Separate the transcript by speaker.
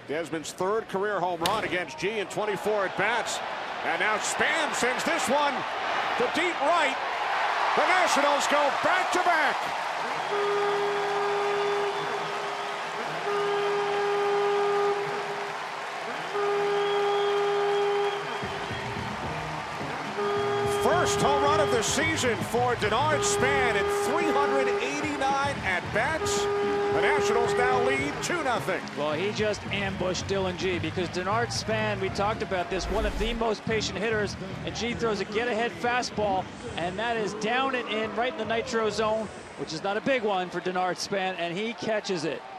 Speaker 1: Desmond's third career home run against G in 24 at-bats. And now Span sends this one to deep right. The Nationals go back-to-back. First home run of the season for Denard Span in 389 at-bats. The Nationals now lead 2-0.
Speaker 2: Well, he just ambushed Dylan G because Denard Span, we talked about this, one of the most patient hitters, and G throws a get-ahead fastball, and that is down and in right in the nitro zone, which is not a big one for Denard Span, and he catches it.